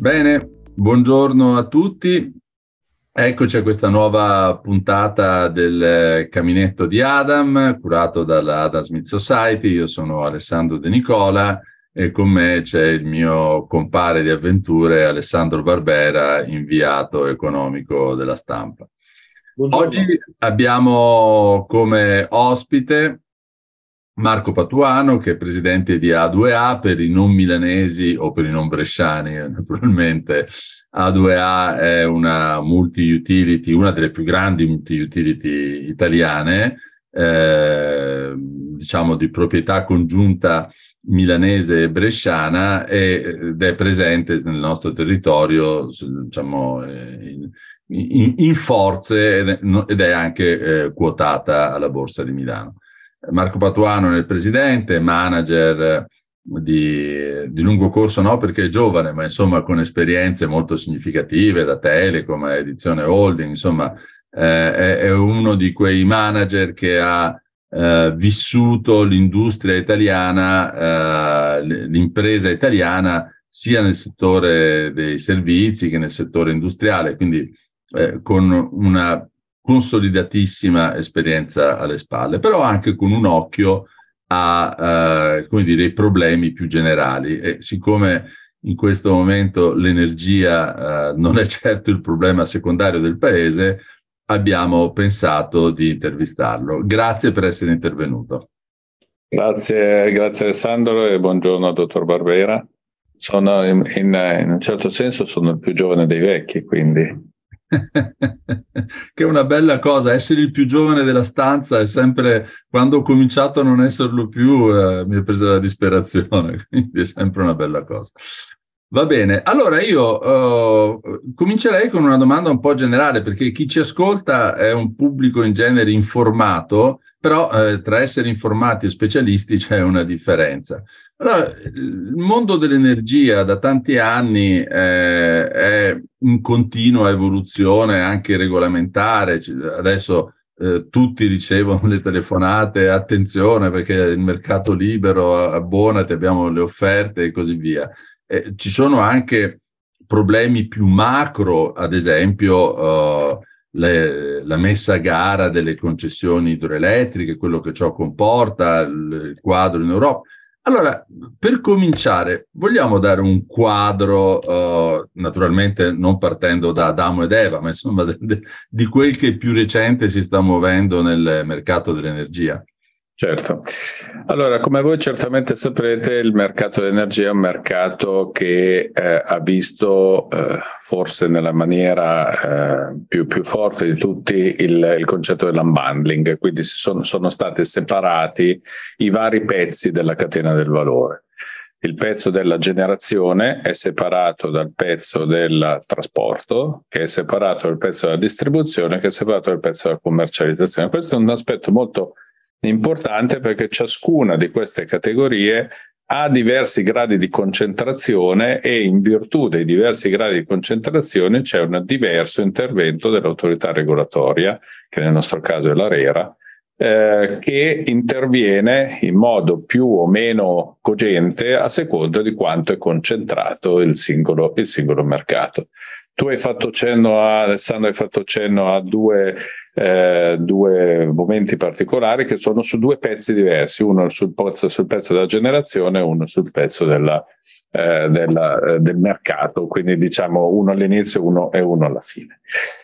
Bene, buongiorno a tutti. Eccoci a questa nuova puntata del Caminetto di Adam, curato dalla Adam Smith Society. Io sono Alessandro De Nicola e con me c'è il mio compare di avventure Alessandro Barbera, inviato economico della Stampa. Buongiorno. Oggi abbiamo come ospite Marco Patuano, che è presidente di A2A per i non milanesi o per i non bresciani, naturalmente. A2A è una multi-utility, una delle più grandi multi-utility italiane, diciamo di proprietà congiunta milanese e bresciana, ed è presente nel nostro territorio, diciamo, in forze ed è anche quotata alla Borsa di Milano. Marco Patuano è il presidente, manager di lungo corso, no perché è giovane, ma insomma con esperienze molto significative da Telecom a Edizione Holding, insomma è uno di quei manager che ha vissuto l'industria italiana, l'impresa italiana, sia nel settore dei servizi che nel settore industriale, quindi con una consolidatissima esperienza alle spalle, però anche con un occhio a come dire, i problemi più generali. E siccome in questo momento l'energia non è certo il problema secondario del paese, abbiamo pensato di intervistarlo. Grazie per essere intervenuto. Grazie Alessandro e buongiorno al dottor Barbera. Sono in un certo senso sono il più giovane dei vecchi, quindi che è una bella cosa. Essere il più giovane della stanza è sempre, quando ho cominciato a non esserlo più, mi è presa la disperazione, quindi è sempre una bella cosa. Va bene, allora io comincerei con una domanda un po' generale, perché chi ci ascolta è un pubblico in genere informato, però tra essere informati e specialisti c'è una differenza. Allora, il mondo dell'energia da tanti anni è in continua evoluzione, anche regolamentare. Adesso tutti ricevono le telefonate, attenzione perché il mercato libero, abbonati, abbiamo le offerte e così via. Ci sono anche problemi più macro, ad esempio la messa a gara delle concessioni idroelettriche, quello che ciò comporta, il quadro in Europa. Allora, per cominciare, vogliamo dare un quadro, naturalmente non partendo da Adamo ed Eva, ma insomma di quel che più recente si sta muovendo nel mercato dell'energia. Certo. Allora, come voi certamente saprete, il mercato dell'energia è un mercato che ha visto forse nella maniera più forte di tutti il concetto dell'unbundling, quindi sono stati separati i vari pezzi della catena del valore. Il pezzo della generazione è separato dal pezzo del trasporto, che è separato dal pezzo della distribuzione, che è separato dal pezzo della commercializzazione. Questo è un aspetto molto importante perché ciascuna di queste categorie ha diversi gradi di concentrazione e in virtù dei diversi gradi di concentrazione c'è un diverso intervento dell'autorità regolatoria, che nel nostro caso è l'ARERA, che interviene in modo più o meno cogente a seconda di quanto è concentrato il singolo mercato. Tu hai fatto cenno Alessandro, hai fatto cenno a due momenti particolari che sono su due pezzi diversi, uno sul pezzo della generazione e uno sul pezzo del mercato, quindi diciamo uno all'inizio e uno alla fine.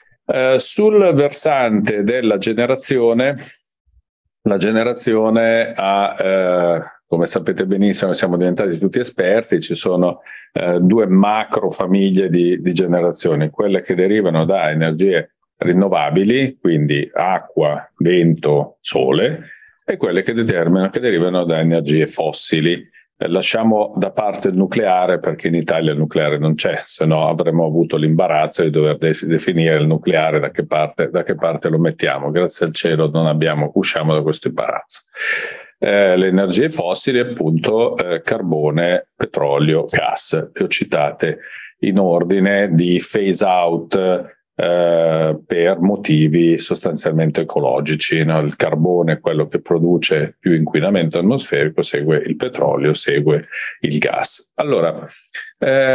Sul versante della generazione, la generazione ha, come sapete benissimo, siamo diventati tutti esperti, ci sono due macro famiglie di generazioni, quelle che derivano da energie rinnovabili, quindi acqua, vento, sole, e quelle che derivano da energie fossili. Lasciamo da parte il nucleare perché in Italia il nucleare non c'è, se no avremmo avuto l'imbarazzo di dover definire il nucleare da che parte lo mettiamo. Grazie al cielo usciamo da questo imbarazzo. Le energie fossili, appunto, carbone, petrolio, gas, le ho citate in ordine di phase out per motivi sostanzialmente ecologici, no? Il carbone è quello che produce più inquinamento atmosferico, segue il petrolio, segue il gas. Allora,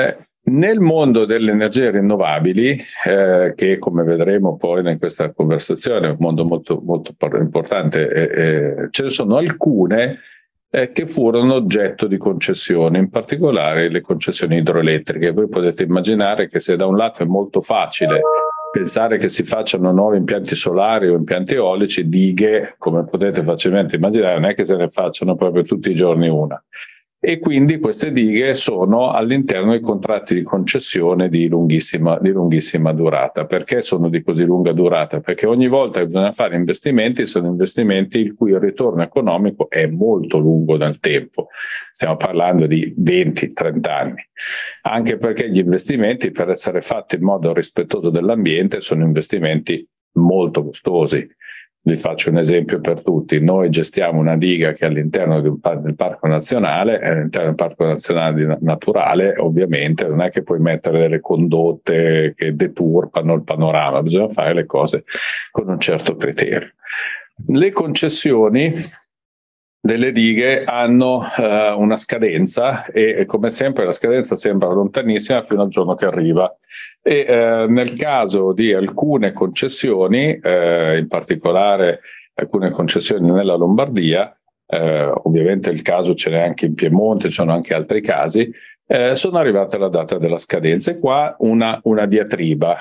Nel mondo delle energie rinnovabili, che come vedremo poi in questa conversazione è un mondo molto, molto importante, ce ne sono alcune che furono oggetto di concessioni, in particolare le concessioni idroelettriche. Voi potete immaginare che se da un lato è molto facile pensare che si facciano nuovi impianti solari o impianti eolici, dighe, come potete facilmente immaginare, non è che se ne facciano proprio tutti i giorni una. E quindi queste dighe sono all'interno dei contratti di concessione di lunghissima durata. Perché sono di così lunga durata? Perché ogni volta che bisogna fare investimenti, sono investimenti il cui ritorno economico è molto lungo nel tempo. Stiamo parlando di 20-30 anni. Anche perché gli investimenti, per essere fatti in modo rispettoso dell'ambiente, sono investimenti molto costosi. Vi faccio un esempio per tutti. Noi gestiamo una diga che è all'interno del Parco Nazionale, all'interno del Parco Nazionale naturale, ovviamente non è che puoi mettere delle condotte che deturpano il panorama, bisogna fare le cose con un certo criterio. Le concessioni delle dighe hanno una scadenza e come sempre la scadenza sembra lontanissima fino al giorno che arriva. E nel caso di alcune concessioni, in particolare alcune concessioni nella Lombardia, ovviamente il caso ce n'è anche in Piemonte, ci sono anche altri casi, sono arrivate alla data della scadenza. E qua una diatriba.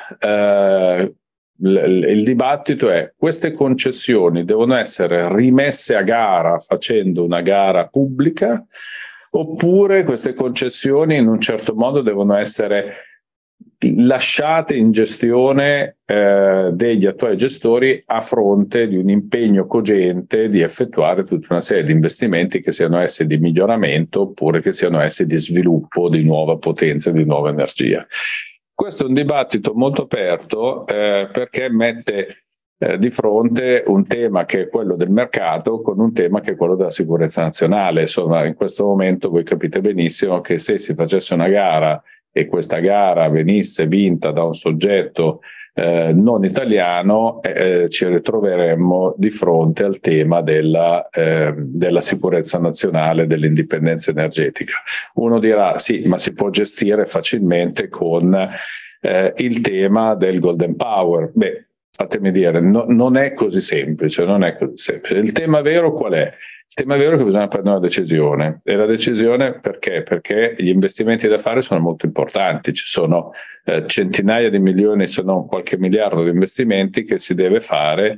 Il dibattito è: queste concessioni devono essere rimesse a gara facendo una gara pubblica, oppure queste concessioni in un certo modo devono essere lasciate in gestione degli attuali gestori a fronte di un impegno cogente di effettuare tutta una serie di investimenti, che siano essi di miglioramento oppure che siano essi di sviluppo di nuova potenza, di nuova energia. Questo è un dibattito molto aperto perché mette di fronte un tema che è quello del mercato con un tema che è quello della sicurezza nazionale. Insomma, in questo momento voi capite benissimo che se si facesse una gara e questa gara venisse vinta da un soggetto non italiano, ci ritroveremmo di fronte al tema della sicurezza nazionale, dell'indipendenza energetica. Uno dirà sì, ma si può gestire facilmente con il tema del Golden Power. Beh, fatemi dire, non è così semplice, non è così semplice. Il tema vero qual è? Il tema vero è che bisogna prendere una decisione. E la decisione perché? Perché gli investimenti da fare sono molto importanti. Ci sono centinaia di milioni, se non qualche miliardo di investimenti che si deve fare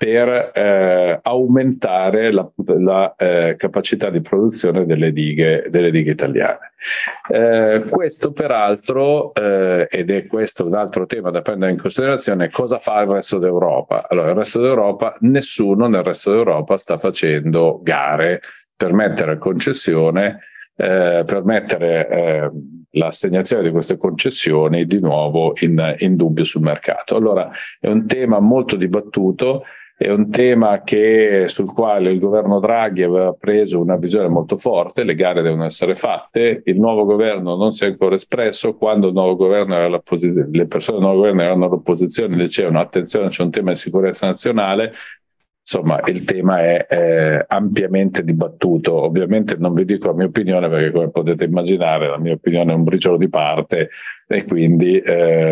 per aumentare la capacità di produzione delle dighe italiane. Questo peraltro, ed è questo un altro tema da prendere in considerazione, cosa fa il resto d'Europa? Allora, il resto d'Europa, nessuno nel resto d'Europa sta facendo gare per mettere a concessione, per mettere l'assegnazione di queste concessioni di nuovo in dubbio sul mercato. Allora, è un tema molto dibattuto. È un tema sul quale il governo Draghi aveva preso una visione molto forte: le gare devono essere fatte, il nuovo governo non si è ancora espresso. Quando il nuovo governo era all'opposizione, le persone del nuovo governo erano all'opposizione, dicevano attenzione, c'è un tema di sicurezza nazionale. Insomma, il tema è ampiamente dibattuto. Ovviamente non vi dico la mia opinione perché, come potete immaginare, la mia opinione è un briciolo di parte e quindi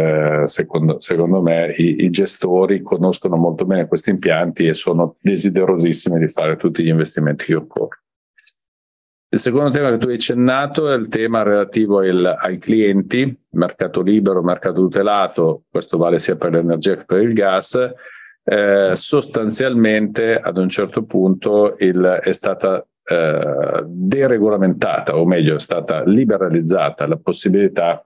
secondo me i gestori conoscono molto bene questi impianti e sono desiderosissimi di fare tutti gli investimenti che occorrono. Il secondo tema che tu hai accennato è il tema relativo ai clienti, mercato libero, mercato tutelato. Questo vale sia per l'energia che per il gas. Sostanzialmente ad un certo punto è stata deregolamentata, o meglio è stata liberalizzata la possibilità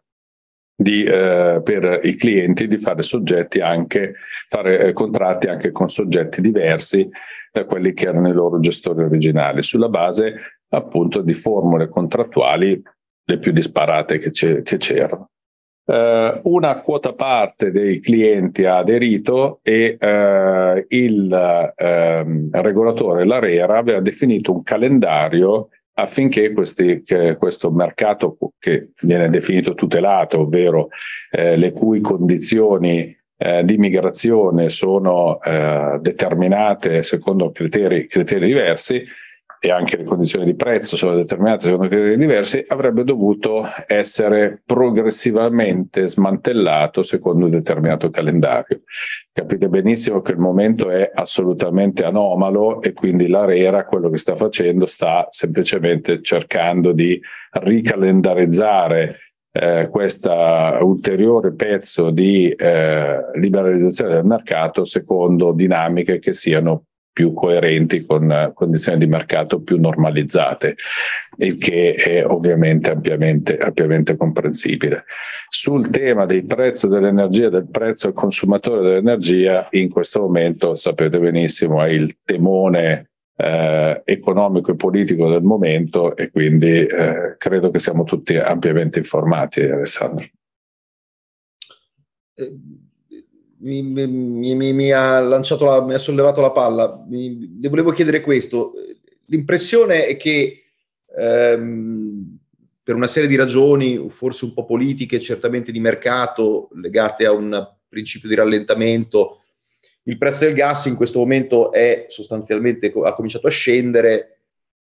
per i clienti di fare contratti anche con soggetti diversi da quelli che erano i loro gestori originali, sulla base appunto di formule contrattuali le più disparate che c'erano. Una quota parte dei clienti ha aderito e il regolatore, l'ARERA, aveva definito un calendario affinché questo mercato, che viene definito tutelato, ovvero le cui condizioni di migrazione sono determinate secondo criteri diversi, e anche le condizioni di prezzo sono determinate secondo criteri diversi, avrebbe dovuto essere progressivamente smantellato secondo un determinato calendario. Capite benissimo che il momento è assolutamente anomalo e quindi l'ARERA quello che sta facendo sta semplicemente cercando di ricalendarizzare questo ulteriore pezzo di liberalizzazione del mercato secondo dinamiche che siano più coerenti con condizioni di mercato più normalizzate, il che è ovviamente ampiamente comprensibile. Sul tema del prezzo dell'energia, del prezzo al consumatore dell'energia, in questo momento sapete benissimo è il temone economico e politico del momento e quindi credo che siamo tutti ampiamente informati, Alessandro. Mi ha sollevato la palla. Le volevo chiedere questo. L'impressione è che per una serie di ragioni, forse un po' politiche, certamente di mercato, legate a un principio di rallentamento, il prezzo del gas in questo momento è sostanzialmente ha cominciato a scendere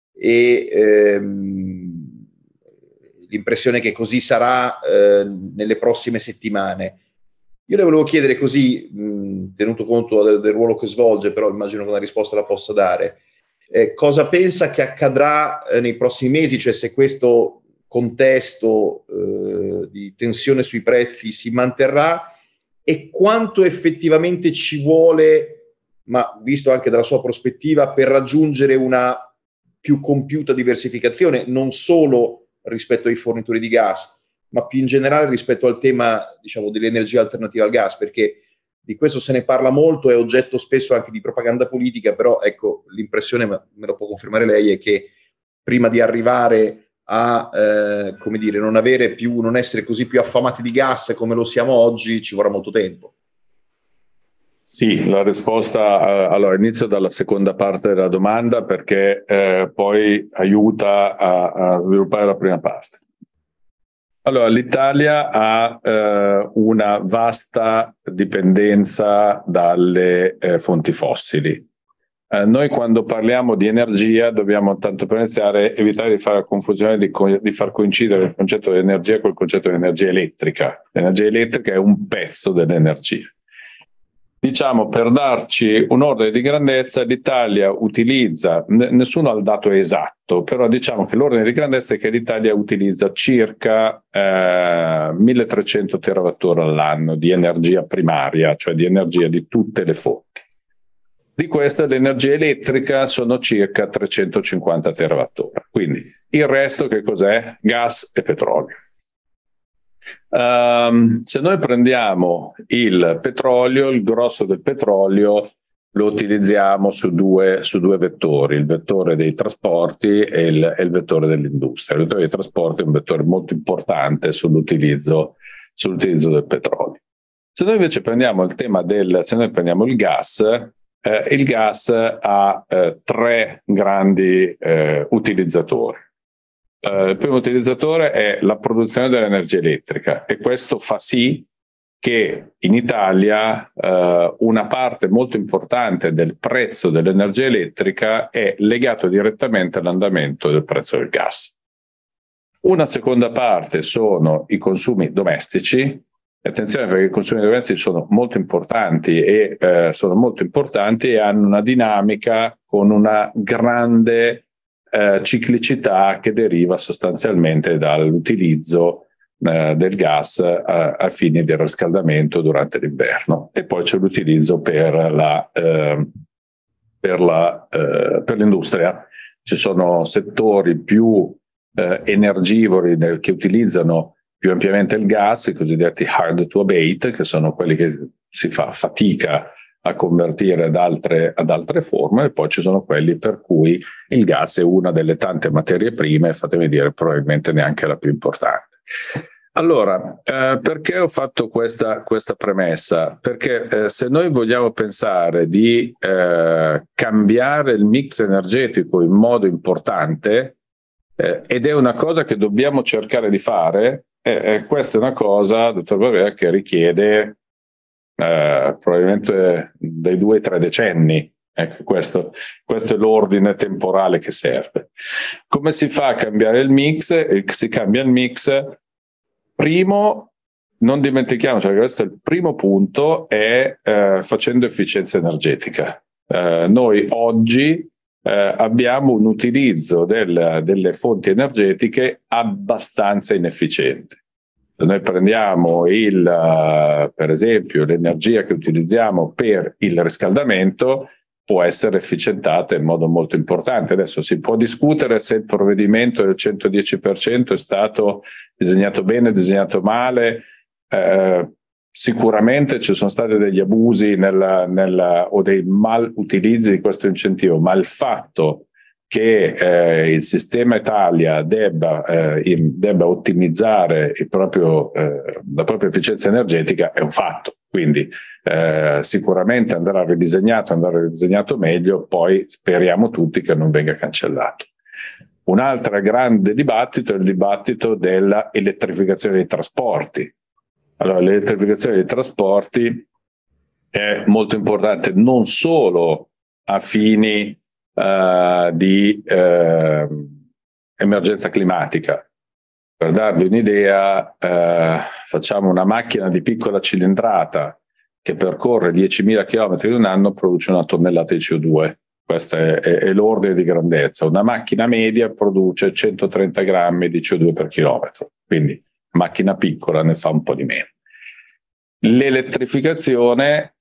e l'impressione è che così sarà nelle prossime settimane. Io le volevo chiedere così, tenuto conto del ruolo che svolge, però immagino che una risposta la possa dare, cosa pensa che accadrà nei prossimi mesi, cioè se questo contesto di tensione sui prezzi si manterrà e quanto effettivamente ci vuole, ma visto anche dalla sua prospettiva, per raggiungere una più compiuta diversificazione, non solo rispetto ai fornitori di gas, ma più in generale rispetto al tema, diciamo, dell'energia alternativa al gas, perché di questo se ne parla molto, è oggetto spesso anche di propaganda politica, però ecco, l'impressione, ma me lo può confermare lei, è che prima di arrivare a come dire, non essere così più affamati di gas come lo siamo oggi, ci vorrà molto tempo. Sì, la risposta, allora inizio dalla seconda parte della domanda perché poi aiuta a sviluppare la prima parte. Allora, l'Italia ha una vasta dipendenza dalle fonti fossili. Noi quando parliamo di energia dobbiamo tanto per iniziare evitare di fare la confusione di far coincidere il concetto di energia con il concetto di energia elettrica. L'energia elettrica è un pezzo dell'energia. Diciamo, per darci un ordine di grandezza, l'Italia utilizza, nessuno ha il dato esatto, però diciamo che l'ordine di grandezza è che l'Italia utilizza circa 1300 terawattora all'anno di energia primaria, cioè di energia di tutte le fonti. Di questa l'energia elettrica sono circa 350 terawattora. Quindi il resto che cos'è? Gas e petrolio. Se noi prendiamo il petrolio, il grosso del petrolio lo utilizziamo su due vettori, il vettore dei trasporti e il vettore dell'industria. Il vettore dei trasporti è un vettore molto importante sull'utilizzo del petrolio. Se noi invece prendiamo il tema se noi prendiamo il gas ha tre grandi utilizzatori. Il primo utilizzatore è la produzione dell'energia elettrica e questo fa sì che in Italia una parte molto importante del prezzo dell'energia elettrica è legato direttamente all'andamento del prezzo del gas. Una seconda parte sono i consumi domestici. Attenzione perché i consumi domestici sono molto importanti e hanno una dinamica con una grande ciclicità che deriva sostanzialmente dall'utilizzo del gas a fini di riscaldamento durante l'inverno e poi c'è l'utilizzo per l'industria. Ci sono settori più energivori che utilizzano più ampiamente il gas, i cosiddetti hard to abate, che sono quelli che si fa fatica a convertire ad altre forme, e poi ci sono quelli per cui il gas è una delle tante materie prime, fatemi dire probabilmente neanche la più importante. Allora, perché ho fatto questa premessa? Perché se noi vogliamo pensare di cambiare il mix energetico in modo importante, ed è una cosa che dobbiamo cercare di fare, questa è una cosa, dottor Barbera, che richiede probabilmente dai 2 ai 3 decenni, Ecco, questo è l'ordine temporale che serve. Come si fa a cambiare il mix? Si cambia il mix. Primo, non dimentichiamoci che questo è il primo punto, è facendo efficienza energetica. Noi oggi abbiamo un utilizzo delle fonti energetiche abbastanza inefficiente. Se noi prendiamo per esempio l'energia che utilizziamo per il riscaldamento, può essere efficientata in modo molto importante. Adesso si può discutere se il provvedimento del 110% è stato disegnato bene, disegnato male. Sicuramente ci sono stati degli abusi o dei mal utilizzi di questo incentivo, ma il fatto che il sistema Italia debba ottimizzare la propria efficienza energetica è un fatto. Quindi sicuramente andrà ridisegnato meglio, poi speriamo tutti che non venga cancellato. Un altro grande dibattito è il dibattito della elettrificazione dei trasporti. Allora, l'elettrificazione dei trasporti è molto importante non solo a fini di emergenza climatica. Per darvi un'idea, facciamo una macchina di piccola cilindrata che percorre 10.000 km in un anno, produce 1 tonnellata di CO2. Questo è l'ordine di grandezza. Una macchina media produce 130 grammi di CO2 per chilometro, quindi macchina piccola ne fa un po' di meno. L'elettrificazione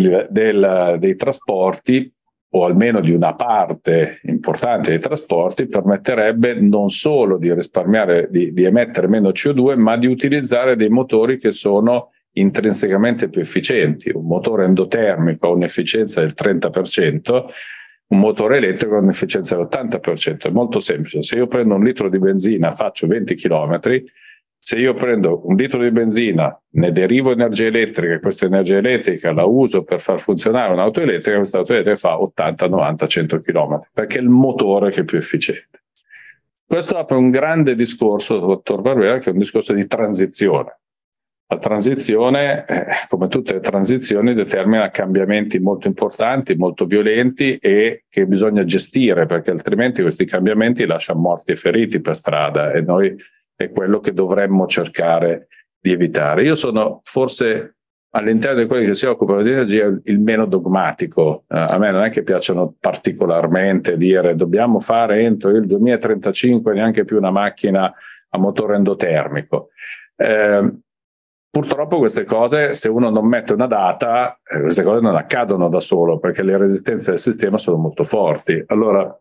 dei trasporti, o almeno di una parte importante dei trasporti, permetterebbe non solo di risparmiare, di emettere meno CO2, ma di utilizzare dei motori che sono intrinsecamente più efficienti. Un motore endotermico ha un'efficienza del 30%, un motore elettrico ha un'efficienza dell'80%. È molto semplice. Se io prendo un litro di benzina, faccio 20 km. Se io prendo un litro di benzina, ne derivo energia elettrica e questa energia elettrica la uso per far funzionare un'auto elettrica, questa auto elettrica fa 80, 90, 100 km, perché è il motore che è più efficiente. Questo apre un grande discorso, dottor Barbera, che è un discorso di transizione. La transizione, come tutte le transizioni, determina cambiamenti molto importanti, molto violenti e che bisogna gestire, perché altrimenti questi cambiamenti lasciano morti e feriti per strada, e noi è quello che dovremmo cercare di evitare. Io sono forse all'interno di quelli che si occupano di energia il meno dogmatico. A me non è che piacciono particolarmente dire dobbiamo fare entro il 2035 neanche più una macchina a motore endotermico. Purtroppo queste cose, se uno non mette una data, queste cose non accadono da solo, perché le resistenze del sistema sono molto forti. Allora,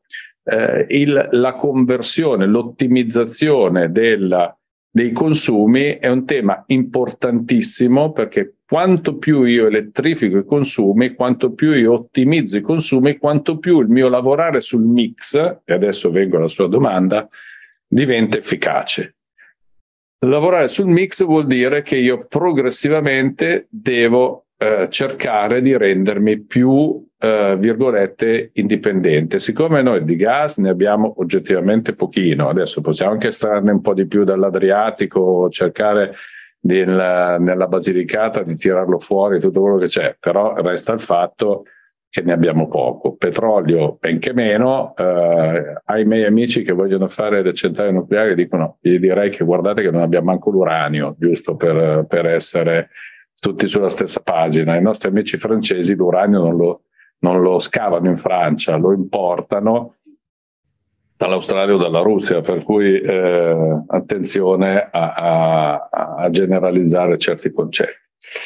la conversione, l'ottimizzazione dei consumi è un tema importantissimo, perché quanto più io elettrifico i consumi, quanto più io ottimizzo i consumi, quanto più il mio lavorare sul mix, e adesso vengo alla sua domanda, diventa efficace. Lavorare sul mix vuol dire che io progressivamente devo cercare di rendermi più virgolette indipendente. Siccome noi di gas ne abbiamo oggettivamente pochino, adesso possiamo anche estrarne un po' di più dall'Adriatico, cercare nella Basilicata di tirarlo fuori tutto quello che c'è, però resta il fatto che ne abbiamo poco. Petrolio benché meno. Ai miei amici che vogliono fare le centrali nucleari dicono, gli direi che guardate che non abbiamo manco l'uranio, giusto per essere tutti sulla stessa pagina. I nostri amici francesi l'uranio non lo scavano in Francia, lo importano dall'Australia o dalla Russia, per cui attenzione a generalizzare certi concetti.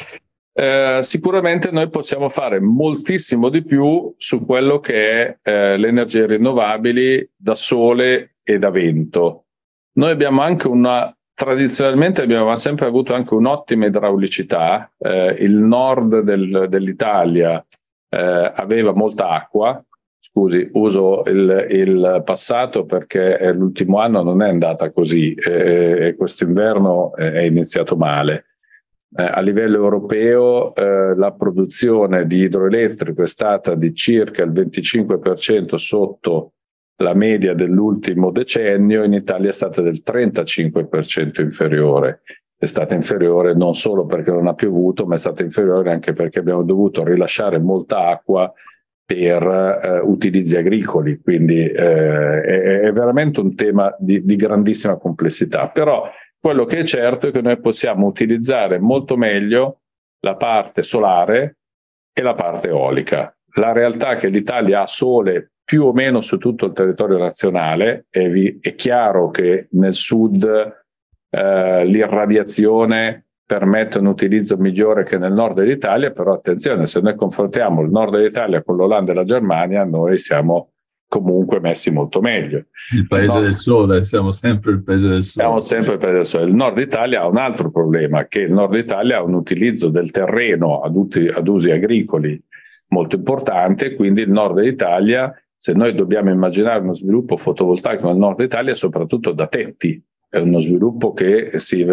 Sicuramente noi possiamo fare moltissimo di più su quello che è le energie rinnovabili da sole e da vento. Noi abbiamo anche tradizionalmente abbiamo sempre avuto anche un'ottima idraulicità. Il nord dell'Italia aveva molta acqua. Scusi, uso il passato perché l'ultimo anno non è andata così e questo inverno è iniziato male. A livello europeo la produzione di idroelettrico è stata di circa il 25% sotto la media dell'ultimo decennio, in Italia è stata del 35% inferiore. È stata inferiore non solo perché non ha piovuto, ma è stata inferiore anche perché abbiamo dovuto rilasciare molta acqua per utilizzi agricoli, quindi è veramente un tema di grandissima complessità. Però quello che è certo è che noi possiamo utilizzare molto meglio la parte solare e la parte eolica. La realtà è che l'Italia ha sole più o meno su tutto il territorio nazionale, è chiaro che nel sud l'irradiazione permette un utilizzo migliore che nel nord dell'Italia, però attenzione, se noi confrontiamo il nord dell'Italia con l'Olanda e la Germania, noi siamo comunque messi molto meglio. Il paese del sole, siamo sempre il paese del sole. Siamo sempre il paese del sole. Il nord Italia ha un altro problema, che il nord Italia ha un utilizzo del terreno ad usi agricoli molto importante, quindi il nord Italia, se noi dobbiamo immaginare uno sviluppo fotovoltaico nel nord Italia, soprattutto da tetti, è uno sviluppo che si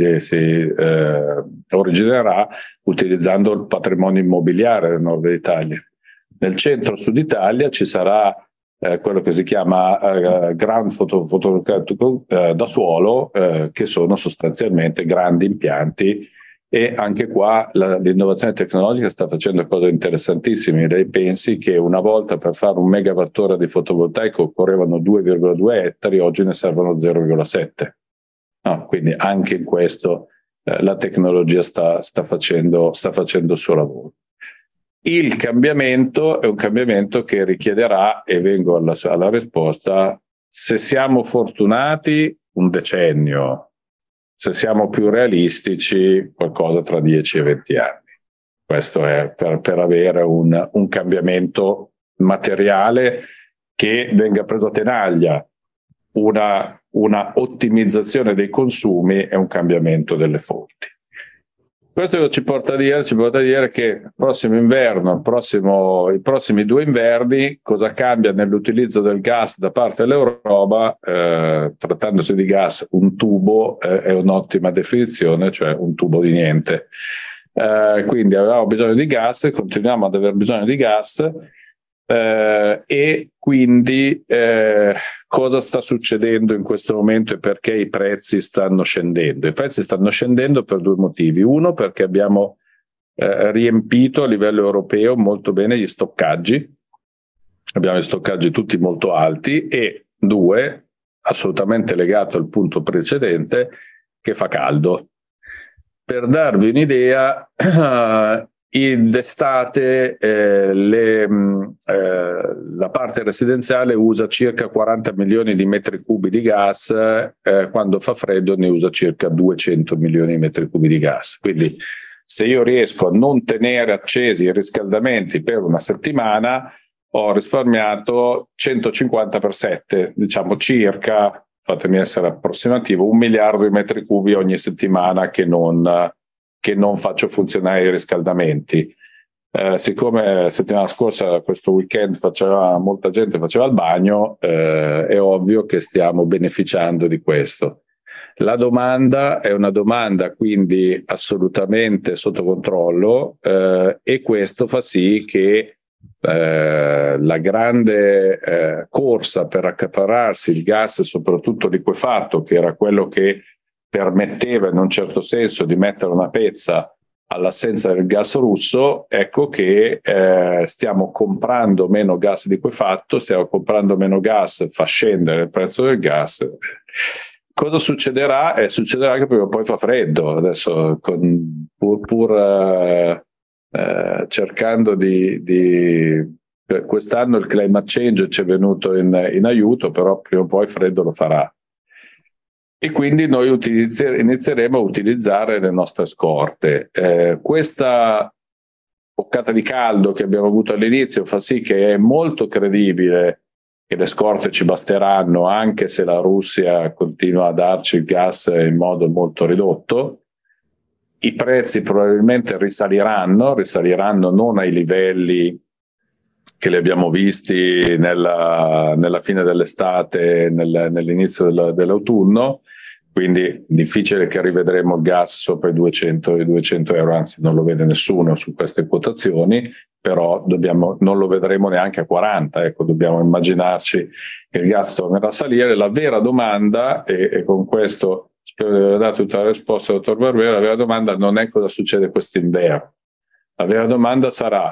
originerà utilizzando il patrimonio immobiliare del nord Italia. Nel centro-sud Italia ci sarà quello che si chiama ground fotovoltaico da suolo, che sono sostanzialmente grandi impianti, e anche qua l'innovazione tecnologica sta facendo cose interessantissime. Lei pensi che una volta per fare un megawattora di fotovoltaico occorrevano 2,2 ettari, oggi ne servono 0,7. No, quindi anche in questo la tecnologia sta facendo il suo lavoro. Il cambiamento è un cambiamento che richiederà, e vengo alla risposta, se siamo fortunati un decennio, se siamo più realistici qualcosa tra 10 e 20 anni. Questo è per avere un cambiamento materiale che venga preso a tenaglia, una ottimizzazione dei consumi e un cambiamento delle fonti. Questo ci porta a dire che il prossimo inverno, i prossimi 2 inverni, cosa cambia nell'utilizzo del gas da parte dell'Europa? Trattandosi di gas, un tubo è un'ottima definizione, cioè un tubo di niente. Quindi avevamo bisogno di gas, continuiamo ad aver bisogno di gas, e quindi cosa sta succedendo in questo momento e perché i prezzi stanno scendendo? I prezzi stanno scendendo per 2 motivi. Uno, perché abbiamo riempito a livello europeo molto bene gli stoccaggi, abbiamo gli stoccaggi tutti molto alti, e 2, assolutamente legato al punto precedente, che fa caldo. Per darvi un'idea, d'estate la parte residenziale usa circa 40 milioni di metri cubi di gas, quando fa freddo ne usa circa 200 milioni di metri cubi di gas. Quindi se io riesco a non tenere accesi i riscaldamenti per una settimana, ho risparmiato 150 per 7, diciamo circa, fatemi essere approssimativo, 1 miliardo di metri cubi ogni settimana che non faccio funzionare i riscaldamenti. Siccome settimana scorsa, questo weekend, molta gente faceva il bagno, è ovvio che stiamo beneficiando di questo. La domanda è una domanda quindi assolutamente sotto controllo, e questo fa sì che la grande corsa per accaparrarsi il gas, soprattutto liquefatto, che era quello che permetteva in un certo senso di mettere una pezza all'assenza del gas russo, ecco che stiamo comprando meno gas liquefatto, stiamo comprando meno gas, fa scendere il prezzo del gas. Cosa succederà? Succederà che prima o poi fa freddo. Adesso cercando quest'anno il climate change ci è venuto in aiuto, però prima o poi freddo lo farà. E quindi noi inizieremo a utilizzare le nostre scorte. Questa boccata di caldo che abbiamo avuto all'inizio fa sì che è molto credibile che le scorte ci basteranno, anche se la Russia continua a darci il gas in modo molto ridotto. I prezzi probabilmente risaliranno non ai livelli che li abbiamo visti nella fine dell'estate, nell'inizio dell'autunno, quindi difficile che rivedremo il gas sopra i 200 euro, anzi non lo vede nessuno su queste quotazioni, però non lo vedremo neanche a 40, ecco, dobbiamo immaginarci che il gas tornerà a salire. La vera domanda, e con questo spero di aver dato tutta la risposta, dottor Barbera, la vera domanda non è cosa succede quest'inverno, la vera domanda sarà: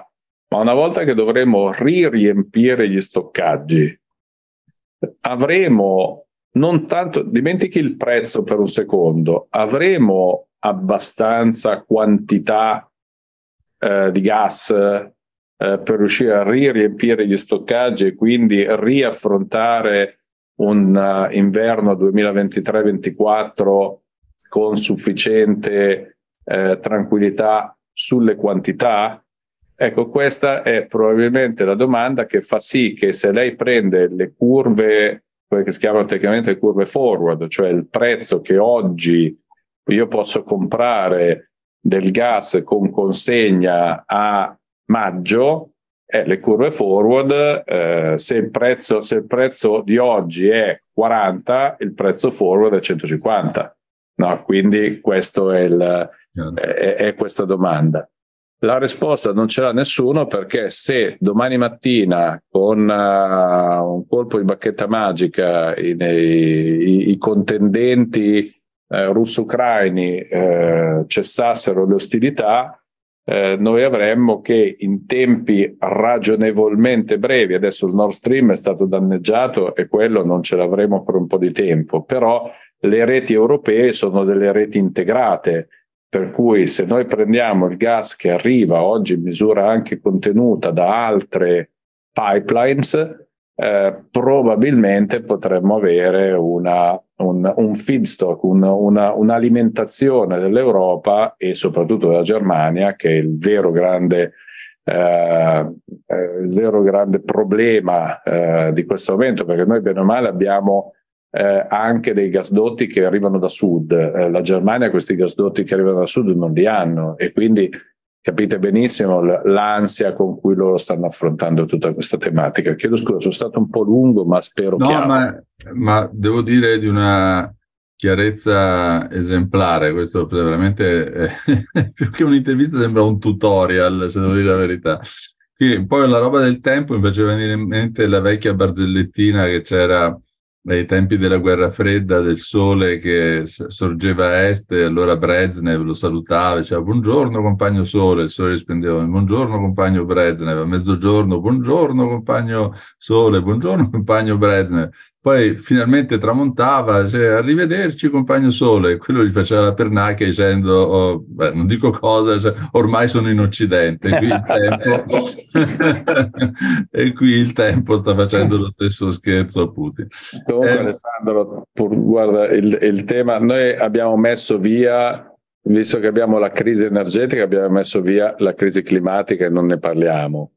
ma una volta che dovremo riempire gli stoccaggi, avremo non tanto, dimentichi il prezzo per un secondo, avremo abbastanza quantità di gas per riuscire a riempire gli stoccaggi e quindi riaffrontare un inverno 2023-24 con sufficiente tranquillità sulle quantità? Ecco, questa è probabilmente la domanda che fa sì che, se lei prende le curve, quelle che si chiamano tecnicamente curve forward, cioè il prezzo che oggi io posso comprare del gas con consegna a maggio, le curve forward, se il prezzo di oggi è 40, il prezzo forward è 150. No? Quindi questo è questa domanda. La risposta non ce l'ha nessuno, perché se domani mattina con un colpo di bacchetta magica i contendenti russo-ucraini cessassero le ostilità, noi avremmo che in tempi ragionevolmente brevi, adesso il Nord Stream è stato danneggiato e quello non ce l'avremo per un po' di tempo, però le reti europee sono delle reti integrate, per cui se noi prendiamo il gas che arriva oggi in misura anche contenuta da altre pipelines, probabilmente potremmo avere un feedstock, un'alimentazione dell'Europa e soprattutto della Germania, che è il vero grande problema di questo momento, perché noi bene o male abbiamo anche dei gasdotti che arrivano da sud. La Germania questi gasdotti che arrivano da sud non li hanno, e quindi capite benissimo l'ansia con cui loro stanno affrontando tutta questa tematica. Chiedo scusa, sono stato un po' lungo, ma spero chiaro. Ma devo dire di una chiarezza esemplare. Questo veramente più che un'intervista sembra un tutorial, se devo dire la verità. Poi la roba del tempo mi faceva venire in mente la vecchia barzellettina che c'era ai tempi della guerra fredda, del sole che sorgeva a est, e allora Brezhnev lo salutava, diceva buongiorno compagno sole, il sole rispondeva buongiorno compagno Brezhnev, a mezzogiorno buongiorno compagno sole, buongiorno compagno Brezhnev, poi finalmente tramontava, cioè, arrivederci compagno sole, e quello gli faceva la pernacchia dicendo non dico cosa, cioè, ormai sono in Occidente, e qui il tempo sta facendo lo stesso scherzo a Putin. Comunque Alessandro, guarda, il tema, noi abbiamo messo via, visto che abbiamo la crisi energetica, abbiamo messo via la crisi climatica e non ne parliamo.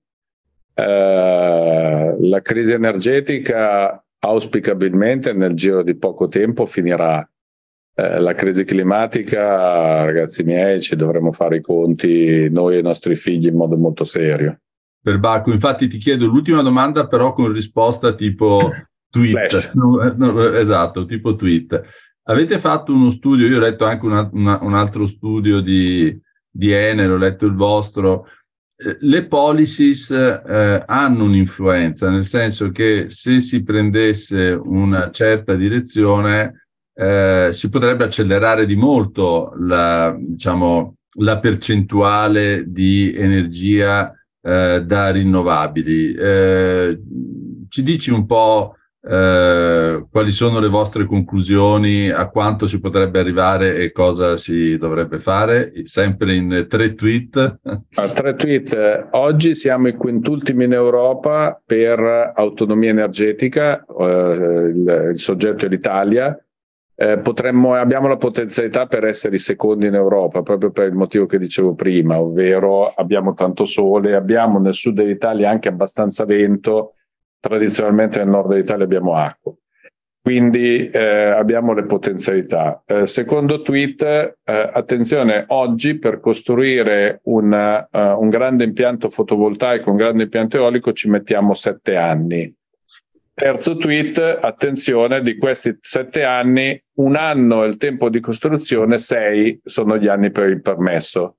La crisi energetica auspicabilmente nel giro di poco tempo finirà. La crisi climatica, ragazzi miei, ci dovremo fare i conti noi e i nostri figli in modo molto serio. Per Bacco, infatti ti chiedo l'ultima domanda, però con risposta tipo tweet. Esatto, tipo tweet. Avete fatto uno studio, io ho letto anche un altro studio di Enel, ho letto il vostro. Le policies hanno un'influenza, nel senso che se si prendesse una certa direzione si potrebbe accelerare di molto la percentuale di energia da rinnovabili. Ci dici un po' quali sono le vostre conclusioni, a quanto si potrebbe arrivare e cosa si dovrebbe fare? Sempre in 3 tweet. 3 tweet. Oggi siamo i quintultimi in Europa per autonomia energetica, il soggetto è l'Italia. Abbiamo la potenzialità per essere i secondi in Europa, proprio per il motivo che dicevo prima, ovvero abbiamo tanto sole, abbiamo nel sud dell'Italia anche abbastanza vento. Tradizionalmente nel nord dell'Italia abbiamo acqua, quindi abbiamo le potenzialità. Secondo tweet, attenzione, oggi per costruire un grande impianto fotovoltaico, un grande impianto eolico ci mettiamo 7 anni. Terzo tweet, attenzione, di questi 7 anni, 1 anno è il tempo di costruzione, 6 sono gli anni per il permesso.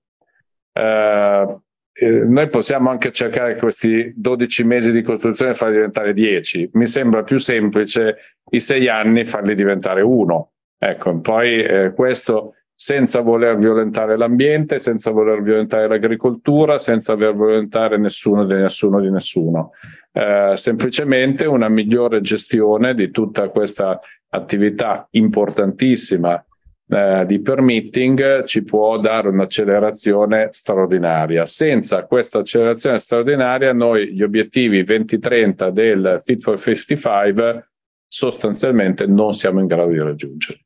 Noi possiamo anche cercare questi 12 mesi di costruzione e farli diventare 10. Mi sembra più semplice i 6 anni farli diventare 1. Ecco, poi questo senza voler violentare l'ambiente, senza voler violentare l'agricoltura, senza voler violentare nessuno di nessuno. Semplicemente una migliore gestione di tutta questa attività importantissima di permitting ci può dare un'accelerazione straordinaria. Senza questa accelerazione straordinaria noi gli obiettivi 2030 del Fit for 55 sostanzialmente non siamo in grado di raggiungere.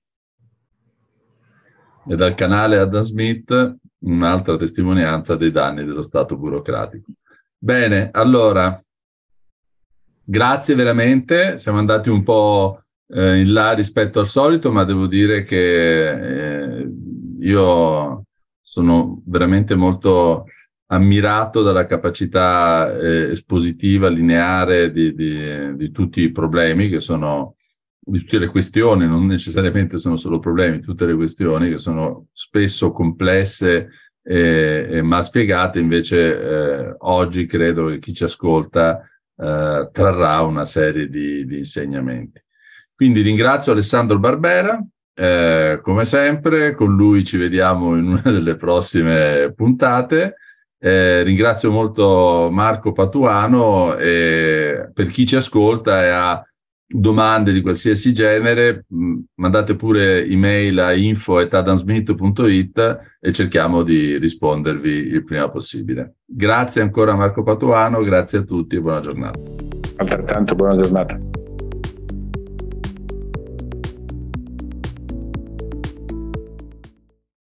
E dal canale Adam Smith un'altra testimonianza dei danni dello Stato burocratico. Bene, allora, grazie veramente, siamo andati un po' in là rispetto al solito, ma devo dire che io sono veramente molto ammirato dalla capacità espositiva, lineare di tutti i problemi che sono, di tutte le questioni, non necessariamente sono solo problemi, tutte le questioni che sono spesso complesse e mal spiegate. Invece oggi credo che chi ci ascolta trarrà una serie di insegnamenti. Quindi ringrazio Alessandro Barbera, come sempre, con lui ci vediamo in una delle prossime puntate. Ringrazio molto Marco Patuano e per chi ci ascolta e ha domande di qualsiasi genere, mandate pure email a info@adamsmith.it e cerchiamo di rispondervi il prima possibile. Grazie ancora Marco Patuano, grazie a tutti e buona giornata. Altrettanto buona giornata.